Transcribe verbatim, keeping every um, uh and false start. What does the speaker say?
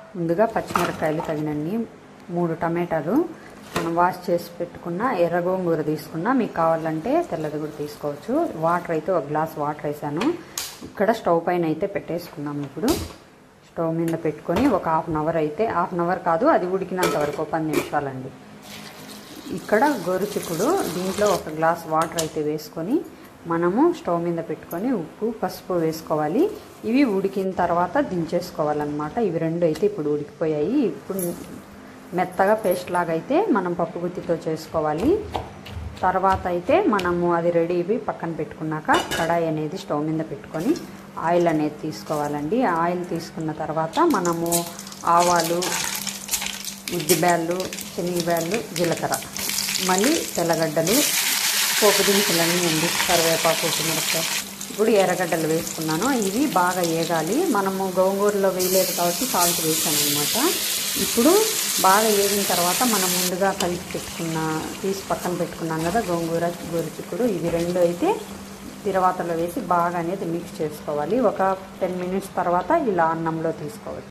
ముందుగా పచ్చిమిరపకాయలు తగినన్ని, మూడు టమాటాలు, మనం వాష్ చేసి పెట్టుకున్న ఎర్ర గోంగూర తీసుకున్నా, మీకు కావాలంటే తెల్లది కూడా తీసుకోవచ్చు. వాటర్ అయితే ఒక గ్లాస్ వాటర్ వేసాను. ఇక్కడ స్టవ్ పైన అయితే పెట్టేసుకున్నాము. ఇప్పుడు స్టవ్ మీద పెట్టుకొని ఒక హాఫ్ అన్ అవర్ అయితే, హాఫ్ అన్ అవర్ కాదు అది ఉడికినంత వరకు పది నిమిషాలండి. ఇక్కడ గోరుచిక్కుడు, దీంట్లో ఒక గ్లాస్ వాటర్ అయితే వేసుకొని మనము స్టవ్ మీద పెట్టుకొని ఉప్పు పసుపు వేసుకోవాలి. ఇవి ఉడికిన తర్వాత దించేసుకోవాలన్నమాట. ఇవి రెండు అయితే ఇప్పుడు ఉడికిపోయాయి. ఇప్పుడు మెత్తగా పేస్ట్ లాగా అయితే మనం పప్పు గుత్తితో చేసుకోవాలి. తర్వాత అయితే మనము అది రెడీ ఇవి పక్కన పెట్టుకున్నాక కడాయి అనేది స్టవ్ మీద పెట్టుకొని ఆయిల్ అనేది తీసుకోవాలండి. ఆయిల్ తీసుకున్న తర్వాత మనము ఆవాలు, ఉద్దిబ్యాళ్ళు, శనగబ్యాళ్ళు, జీలకర్ర, మళ్ళీ తెల్లగడ్డలు, పోపు దినుసులన్నీ అండి, కరివేపాకు, మిరపకాయ, ఇప్పుడు ఎర్రగడ్డలు వేసుకున్నాను. ఇవి బాగా ఏగాలి. మనము గోంగూరలో వేయలేదు కాబట్టి సాల్ట్ వేసాను అనమాట. ఇప్పుడు బాగా ఏగిన తర్వాత మనం ముందుగా కలిపి పెట్టుకున్న తీసి పక్కన పెట్టుకున్నాం కదా గోంగూర, గోరుచిక్కుడు, ఇవి రెండు అయితే తిరవాతలో వేసి బాగా అనేది మిక్స్ చేసుకోవాలి. ఒక టెన్ మినిట్స్ తర్వాత ఇలా అన్నంలో తీసుకోవచ్చు.